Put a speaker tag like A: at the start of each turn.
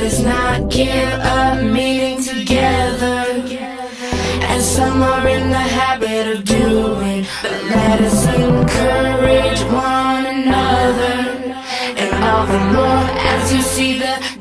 A: let us not give up meeting together, as some are in the habit of doing. But let us encourage one another, and all the more as you see the